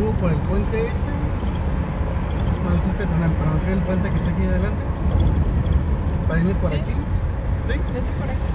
subo por el puente ese. Bueno, ese es peatonal, pero me fui al puente que está aquí adelante. Para irme por aquí. ¿Sí? Vete por aquí.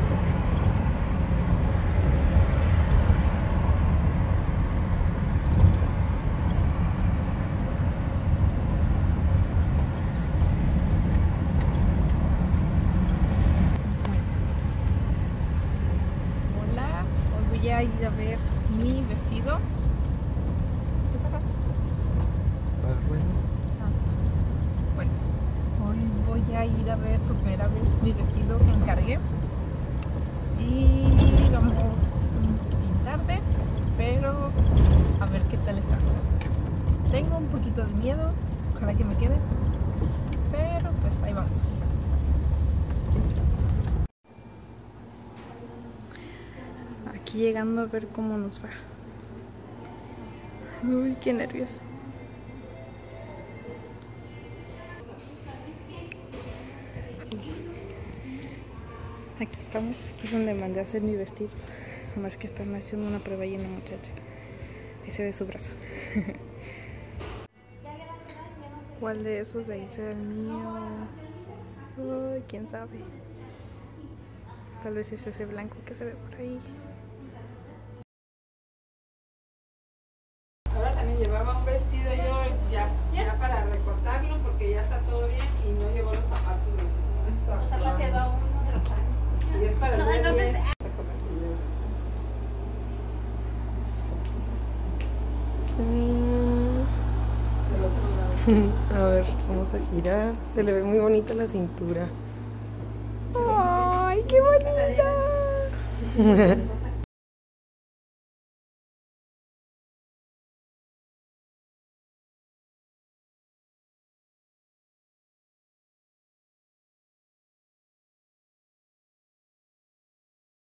Hola, hoy voy a ir a ver mi vestido. ¿Qué pasa? Bueno. Bueno, hoy voy a ir a ver por primera vez mi vestido que encargué. Y vamos un poquitín tarde, pero a ver qué tal está. Tengo un poquito de miedo, ojalá que me quede, pero pues ahí vamos. Aquí llegando a ver cómo nos va. Uy, qué nervios. Aquí estamos, aquí es donde mandé a hacer mi vestido. Nomás que están haciendo una prueba ahí en la muchacha. Ahí se ve su brazo. ¿Cuál de esos de ahí será el mío? Uy, quién sabe. Tal vez es ese blanco que se ve por ahí. Ahora también llevaba un vestido yo ya para recortarlo porque ya está todo bien y no llevó los zapatos de señora. O sea, la lleva uno de los años. Y es para el día Entonces, 10. Del otro lado. A ver, vamos a girar. Se le ve muy bonita la cintura. ¡Ay, qué bonita!